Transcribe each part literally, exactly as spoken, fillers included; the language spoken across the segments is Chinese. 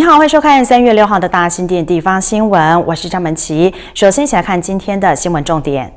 好，欢迎收看三月六号的大新店地方新闻，我是张文琪。首先一起来看今天的新闻重点。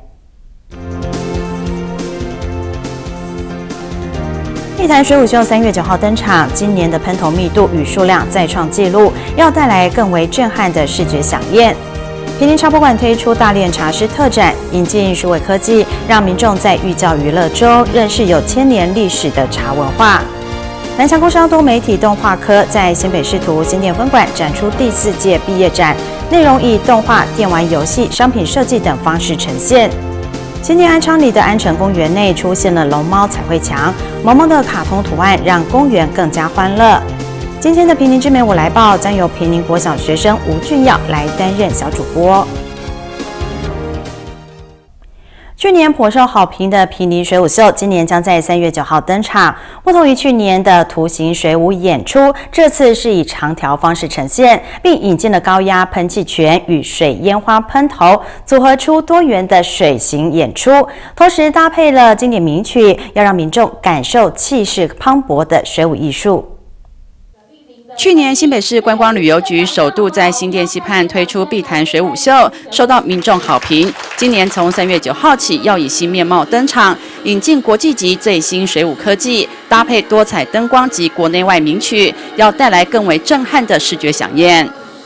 碧潭水舞秀三月九号登场，今年的喷头密度与数量再创纪录，要带来更为震撼的视觉飨宴。坪林茶博馆推出大炼茶师特展，引进数位科技，让民众在寓教于乐中认识有千年历史的茶文化。南强工商多媒体动画科在新北市图新店分馆展出第四届毕业展，内容以动画、电玩游戏、商品设计等方式呈现。新店安昌里的安城公园内出现了龙猫彩绘墙，毛毛的卡通图案让公园更加欢乐。今天的坪林之美我来报将由坪林国小学生吴俊耀来担任小主播。去年颇受好评的坪林水舞秀，今年将在三月九号登场。不同于去年的图形水舞演出，这次是以长条方式呈现，并引进了高压喷气泉与水烟花喷头，组合出多元的水形演出，同时搭配了经典名曲，要让民众感受气势磅礴的水舞艺术。 去年新北市观光旅游局首度在新店溪畔推出碧潭水舞秀，受到民众好评。今年从三月九号起，要以新面貌登场，引进国际级最新水舞科技，搭配多彩灯光及国内外名曲，要带来更为震撼的视觉飨宴。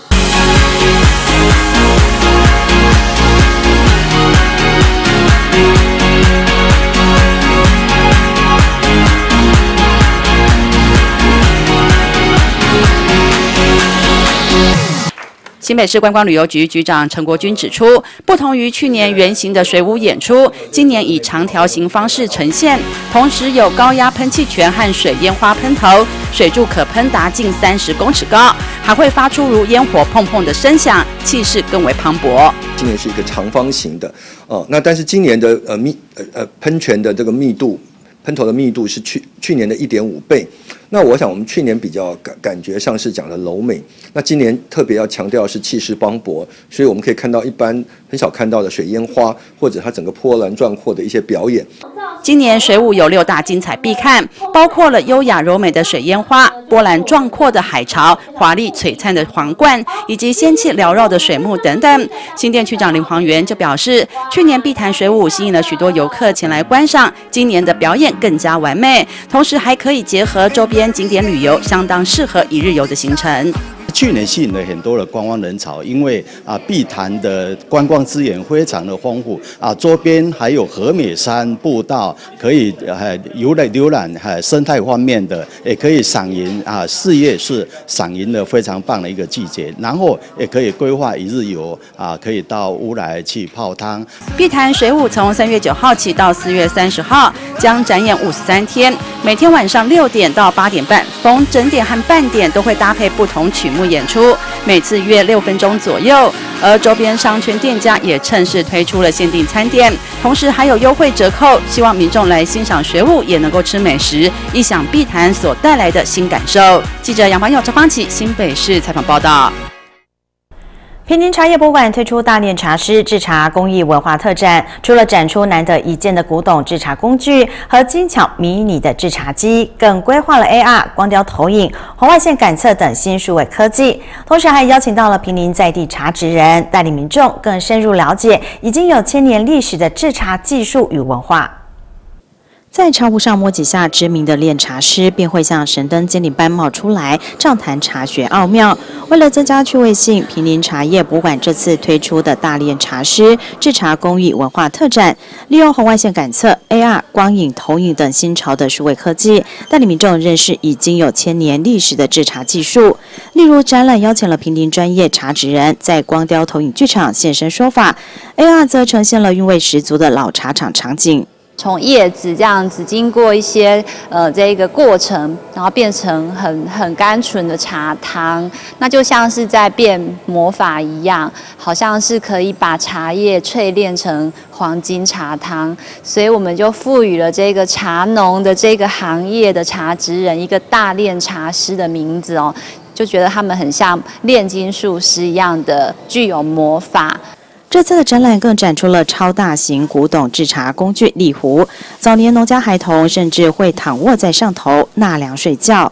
新北市观光旅游局局长陈国军指出，不同于去年圆形的水舞演出，今年以长条形方式呈现，同时有高压喷气泉和水烟花喷头，水柱可喷达近三十公尺高，还会发出如烟火碰碰的声响，气势更为磅礴。 今年是一个长方形的哦，那但是今年的呃密呃呃喷泉的这个密度，喷头的密度是去去年的 一点五倍。那我想我们去年比较感感觉上是讲的柔美，那今年特别要强调的是气势磅礴，所以我们可以看到一般很少看到的水烟花，或者它整个波澜壮阔的一些表演。 今年水舞有六大精彩必看，包括了优雅柔美的水烟花、波澜壮阔的海潮、华丽璀璨的皇冠，以及仙气缭绕的水幕等等。新店区长林煌源就表示，去年碧潭水舞吸引了许多游客前来观赏，今年的表演更加完美，同时还可以结合周边景点旅游，相当适合一日游的行程。 去年吸引了很多的观光人潮，因为啊碧潭的观光资源非常的丰富啊，周边还有和美山步道，可以呃游来浏览呃生态方面的，也可以赏银啊，四月是赏银的非常棒的一个季节，然后也可以规划一日游啊，可以到乌来去泡汤。 碧潭水舞从三月九号起到四月三十号，将展演五十三天，每天晚上六点到八点半，逢整点和半点都会搭配不同曲目演出，每次约六分钟左右。而周边商圈店家也趁势推出了限定餐点，同时还有优惠折扣，希望民众来欣赏水舞也能够吃美食，一享碧潭所带来的新感受。记者杨凡佑、赵芳琪新北市采访报道。 坪林茶叶博物馆推出大炼茶师制茶工艺文化特展，除了展出难得一见的古董制茶工具和精巧迷你的制茶机，更规划了 A R 光雕投影、红外线感测等新数位科技，同时还邀请到了坪林在地茶职人，带领民众更深入了解已经有千年历史的制茶技术与文化。在茶壶上摸几下，知名的炼茶师便会像神灯精灵般冒出来，畅谈茶学奥妙。为了增加趣味性，坪林茶叶博物馆这次推出的大炼茶师制茶工艺文化特展，利用红外线感测、A R 光影投影等新潮的数位科技，带领民众认识已经有千年历史的制茶技术。例如，展览邀请了坪林专业茶职人在光雕投影剧场现身说法 ，A R 则呈现了韵味十足的老茶厂场景。 从叶子这样子经过一些呃这个过程，然后变成很很甘醇的茶汤，那就像是在变魔法一样，好像是可以把茶叶淬炼成黄金茶汤，所以我们就赋予了这个茶农的这个行业的茶职人一个大炼茶师的名字哦，就觉得他们很像炼金术师一样的具有魔法。 这次的展览更展出了超大型古董制茶工具立壶，早年农家孩童甚至会躺卧在上头纳凉睡觉。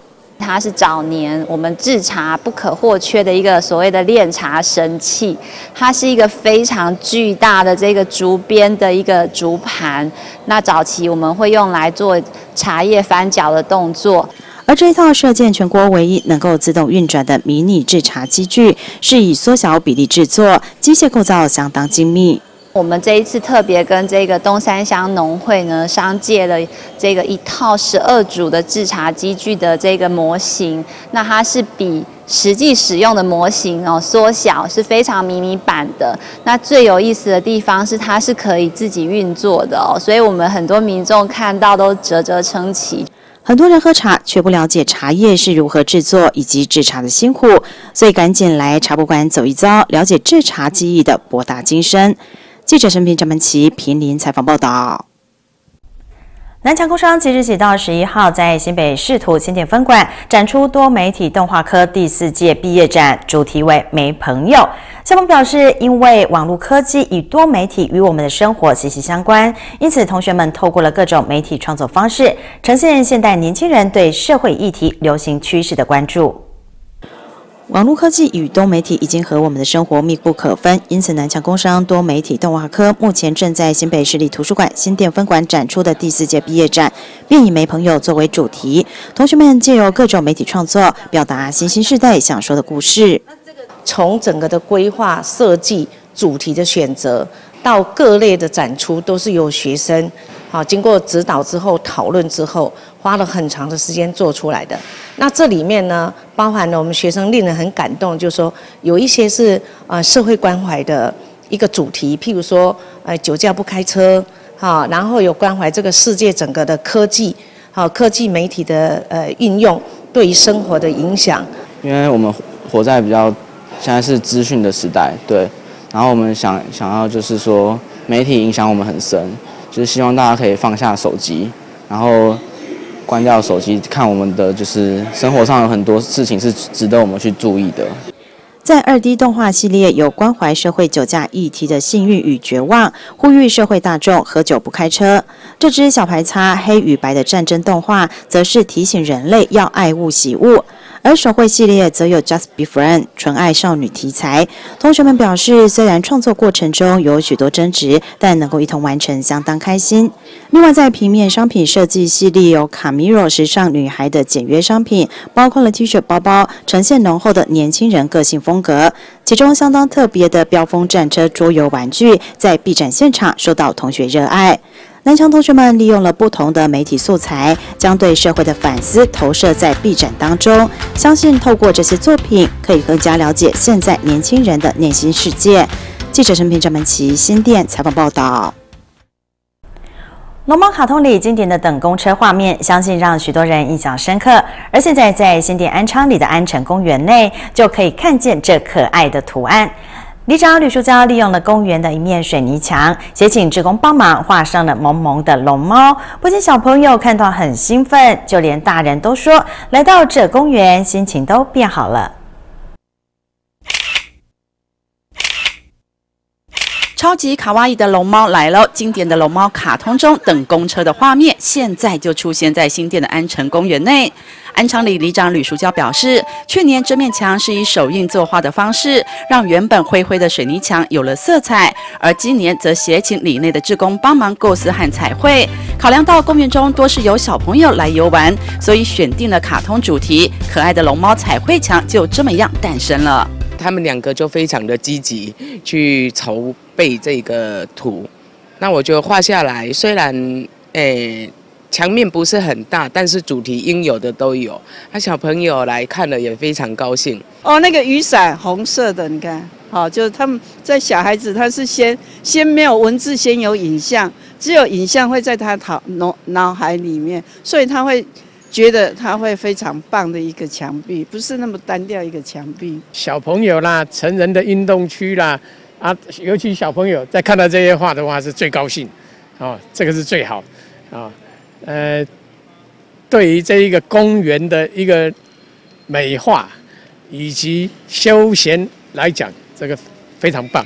它是早年我们制茶不可或缺的一个所谓的炼茶神器，它是一个非常巨大的这个竹编的一个竹盘。那早期我们会用来做茶叶翻搅的动作。 而这一套设建全国唯一能够自动运转的迷你制茶机具，是以缩小比例制作，机械构造相当精密。 我们这一次特别跟这个东山乡农会呢商借了这个一套十二组的制茶机具的这个模型，那它是比实际使用的模型哦缩小，是非常迷你版的。那最有意思的地方是它是可以自己运作的哦，所以我们很多民众看到都啧啧称奇。 很多人喝茶却不了解茶叶是如何制作以及制茶的辛苦，所以赶紧来茶博馆走一遭，了解制茶技艺的博大精深。记者陈平、张曼琪平林采访报道。南强工商即日起到十一号，在新北市图新店分馆展出多媒体动画科第四届毕业展，主题为“没朋友”。校方表示，因为网络科技与多媒体与我们的生活息息相关，因此同学们透过了各种媒体创作方式，呈现现代年轻人对社会议题、流行趋势的关注。网络科技与多媒体已经和我们的生活密不可分，因此南强工商多媒体动画科目前正在新北市立图书馆新店分馆展出的第四届毕业展，便以没朋友作为主题，同学们借由各种媒体创作，表达新兴世代想说的故事。 从整个的规划设计、主题的选择到各类的展出，都是由学生好经过指导之后、讨论之后，花了很长的时间做出来的。那这里面呢，包含了我们学生令人很感动，就是说有一些是呃社会关怀的一个主题，譬如说呃酒驾不开车，哈，然后有关怀这个世界整个的科技，好科技媒体的呃运用对于生活的影响。 因为我们活在比较现在是资讯的时代，对，然后我们想想要就是说媒体影响我们很深，就是希望大家可以放下手机，然后关掉手机，看我们的就是生活上有很多事情是值得我们去注意的。 在二 D 动画系列有关怀社会酒驾议题的幸运与绝望，呼吁社会大众喝酒不开车。这支小牌擦黑与白的战争动画，则是提醒人类要爱物惜物。而手绘系列则有 Just Be Friend 纯爱少女题材。同学们表示，虽然创作过程中有许多争执，但能够一同完成，相当开心。另外，在平面商品设计系列有卡米罗时尚女孩的简约商品，包括了 T 恤、包包，呈现浓厚的年轻人个性风格。其中相当特别的飙风战车桌游玩具，在毕展现场受到同学热爱。南强同学们利用了不同的媒体素材，将对社会的反思投射在毕展当中。相信透过这些作品，可以更加了解现在年轻人的内心世界。记者陈平、张曼琪新店采访报道。龙猫卡通里经典的等公车画面，相信让许多人印象深刻。而现在在新店安昌里的安城公园内，就可以看见这可爱的图案。里长吕淑娇利用了公园的一面水泥墙，协请志工帮忙画上了萌萌的龙猫。不仅小朋友看到很兴奋，就连大人都说，来到这公园心情都变好了。 超级卡哇伊的龙猫来了！经典的龙猫卡通中等公车的画面，现在就出现在新店的安城公园内。安昌里里长吕淑娇表示，去年这面墙是以手印作画的方式，让原本灰灰的水泥墙有了色彩，而今年则协请里内的志工帮忙构思和彩绘。考量到公园中多是由小朋友来游玩，所以选定了卡通主题，可爱的龙猫彩绘墙就这么样诞生了。 他们两个就非常的积极去筹备这个图，那我就画下来。虽然诶墙面不是很大，但是主题应有的都有。那小朋友来看了也非常高兴。 哦，那个雨伞红色的，你看，好、哦，就是他们在小孩子他是先先没有文字，先有影像，只有影像会在他脑脑海里面，所以他会觉得他会非常棒的一个墙壁，不是那么单调一个墙壁。 小朋友啦，成人的运动区啦，啊，尤其小朋友在看到这些画的话是最高兴，哦，这个是最好，啊、哦，呃，对于这一个公园的一个美化以及休闲来讲，这个非常棒。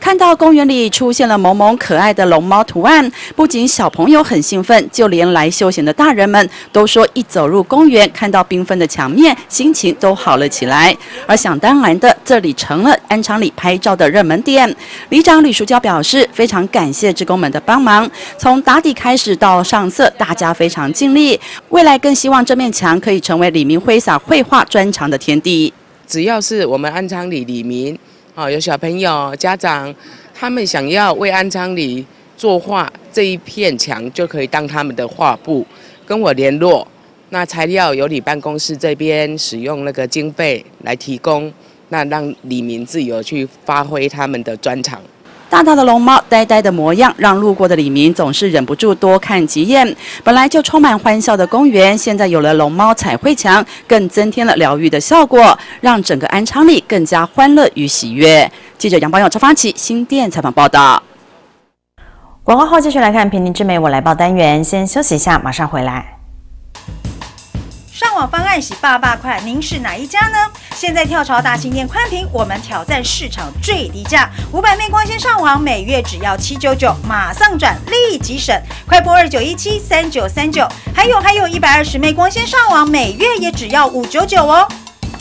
看到公园里出现了萌萌可爱的龙猫图案，不仅小朋友很兴奋，就连来休闲的大人们都说，一走入公园，看到缤纷的墙面，心情都好了起来。而想当然的，这里成了安昌里拍照的热门点。里长吕淑娇表示，非常感谢志工们的帮忙，从打底开始到上色，大家非常尽力。未来更希望这面墙可以成为里民挥洒绘画专长的天地。 只要是我们安昌里里民，哦，有小朋友、家长，他们想要为安昌里作画，这一片墙就可以当他们的画布，跟我联络。那材料由里办公室这边使用那个经费来提供，那让里民自由去发挥他们的专长。 大大的龙猫，呆呆的模样，让路过的里民总是忍不住多看几眼。本来就充满欢笑的公园，现在有了龙猫彩绘墙，更增添了疗愈的效果，让整个安昌里更加欢乐与喜悦。记者杨宝友、赵芳琪新店采访报道。 广告后继续来看平林之美我来报单元，先休息一下，马上回来。 上网方案洗爸爸快，您是哪一家呢？现在跳槽大型店宽屏，我们挑战市场最低价，五百 M 光纤上网，每月只要七九九，马上转，立即省，快拨二九一七三九三九。还有还有一百二十 M 光纤上网，每月也只要五九九哦。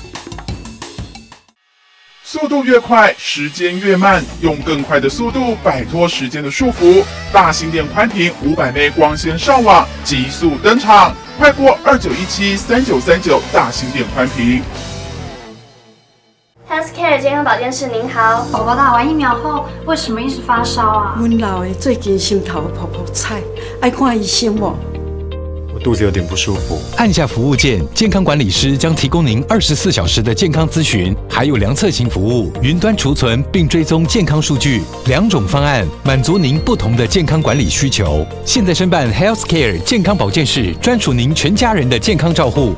速度越快，时间越慢，用更快的速度摆脱时间的束缚。大型点宽屏五百 M 光纤上网，急速登场，快拨二九一七三九三九，大型点宽屏。 Healthcare 健康保健室，您好。宝宝打完疫苗后，为什么一直发烧啊？ 阮老的最近心头泡泡菜，爱看医生无？ 我肚子有点不舒服。按下服务键，健康管理师将提供您二十四小时的健康咨询，还有量测型服务，云端储存并追踪健康数据，两种方案满足您不同的健康管理需求。现在申办 Healthcare 健康保健室，专属您全家人的健康照护。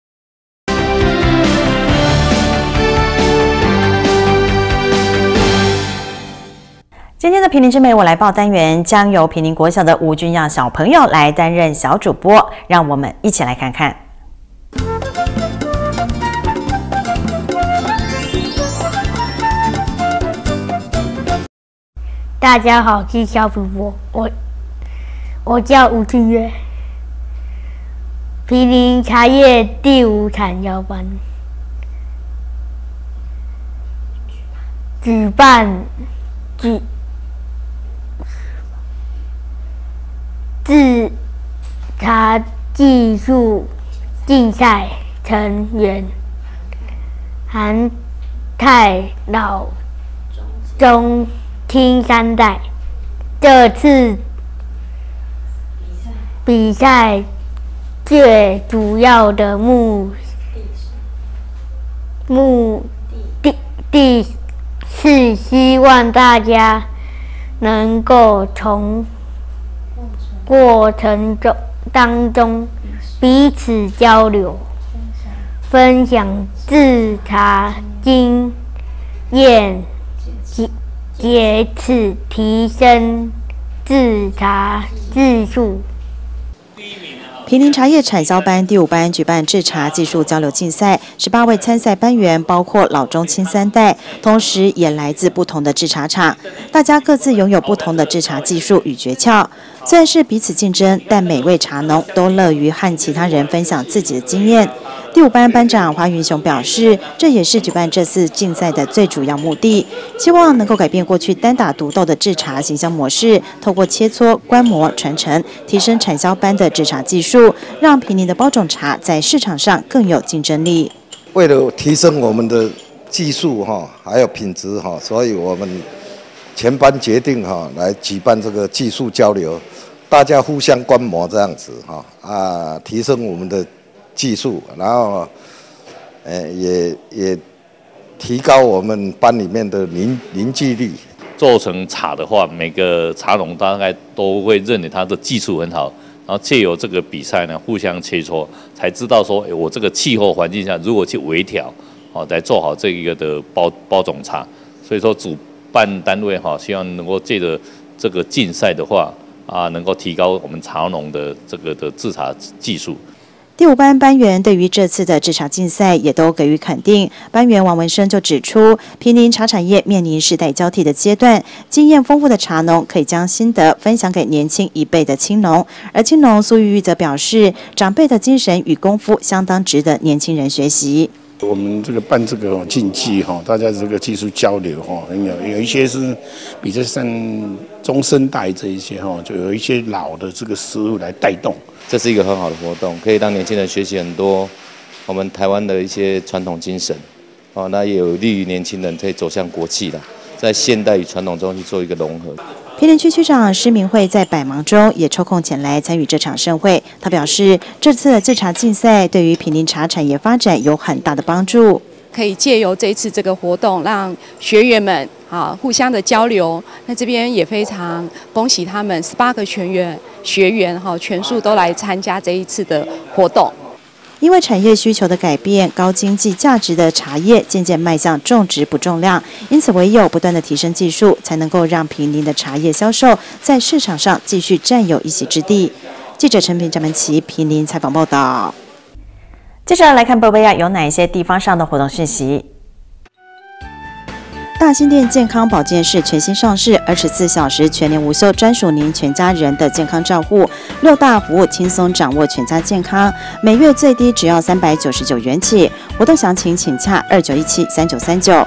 今天的平林之美我来报单元将由平林国小的吴君耀小朋友来担任小主播，让我们一起来看看。 大家好，我是小主播，我我叫吴君月，平林茶叶第五产销班举办举。制茶技术竞赛成员韩泰老中青三代，这次比赛最主要的目目的的是希望大家能够从过程中当中彼此交流，分享制茶经验，借此提升制茶技术。 平林茶叶产销班第五班举办制茶技术交流竞赛，十八位参赛班员包括老中青三代，同时也来自不同的制茶厂，大家各自拥有不同的制茶技术与诀窍。虽然是彼此竞争，但每位茶农都乐于和其他人分享自己的经验。第五班班长花云雄表示，这也是举办这次竞赛的最主要目的，希望能够改变过去单打独斗的制茶行销模式，透过切磋、观摩、传承，提升产销班的制茶技术，让平林的包种茶在市场上更有竞争力。 为了提升我们的技术哈，还有品质哈，所以我们全班决定哈来举办这个技术交流，大家互相观摩这样子哈啊，提升我们的技术，然后呃也也提高我们班里面的凝凝聚力。 做成茶的话，每个茶农大概都会认为他的技术很好，然后借由这个比赛呢，互相切磋，才知道说，哎，我这个气候环境下如何去微调，哦，来做好这一个的包包种茶。所以说，主办单位哈，希望能够借着这个竞赛的话，啊，能够提高我们茶农的这个的制茶技术。 第第五班班员对于这次的制茶竞赛也都给予肯定。班员王文生就指出，坪林茶产业面临世代交替的阶段，经验丰富的茶农可以将心得分享给年轻一辈的青农。而青农苏玉玉则表示，长辈的精神与功夫相当值得年轻人学习。 我们这个办这个竞技哈，大家这个技术交流哈，有有一些是比较像中生代这一些哈，就有一些老的这个师傅来带动。 这是一个很好的活动，可以让年轻人学习很多我们台湾的一些传统精神，哦，那也有利于年轻人可以走向国际了，在现代与传统中去做一个融合。 坪林区区长施明慧在百忙中也抽空前来参与这场盛会。他表示，这次的制茶竞赛对于坪林茶产业发展有很大的帮助。 可以借由这一次这个活动，让学员们啊互相的交流。那这边也非常恭喜他们十八个学员学员哈全数都来参加这一次的活动。 因为产业需求的改变，高经济价值的茶叶渐渐迈向重质不重量，因此唯有不断的提升技术，才能够让坪林的茶叶销售在市场上继续占有一席之地。记者陈平、张门琪坪林采访报道。接着来看波波亚有哪一些地方上的活动讯息。大新店健康保健室全新上市，二十四小时全年无休，专属您全家人的健康照护，六大服务轻松掌握全家健康，每月最低只要三百九十九元起。活动详情请洽二九一七三九三九。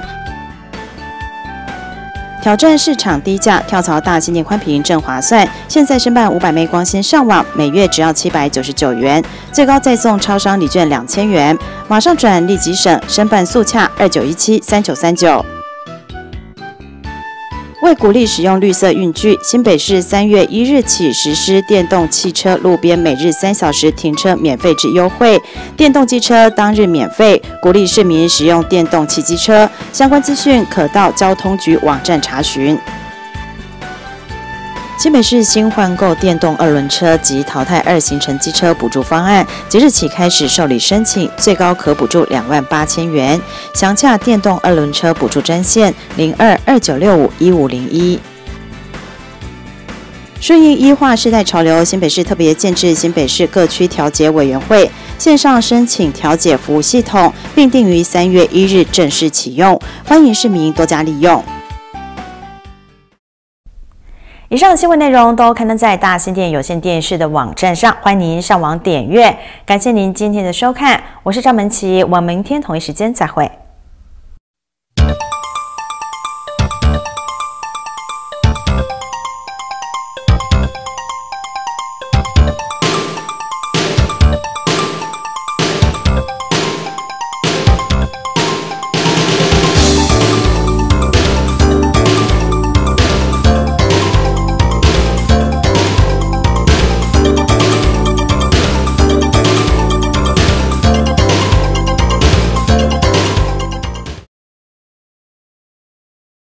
挑战市场低价，跳槽大新店宽频正划算。现在申办五百 M B 光纤上网，每月只要七百九十九元，最高再送超商礼券两千元。马上转立即省，申办速洽二九一七三九三九。为鼓励使用绿色运具，新北市三月一日起实施电动汽车路边每日三小时停车免费之优惠，电动机车当日免费，鼓励市民使用电动汽机车。相关资讯可到交通局网站查询。新北市新换购电动二轮车及淘汰二行程机车补助方案，即日起开始受理申请，最高可补助两万八千元。详洽电动二轮车补助专线零二二九六五一五零一。顺应医化世代潮流，新北市特别建置新北市各区调解委员会，线上申请调解服务系统，并定于三月一日正式启用，欢迎市民多加利用。以上的新闻内容都刊登在大新店有线电视的网站上，欢迎您上网点阅。感谢您今天的收看，我是张门琪，我们明天同一时间再会。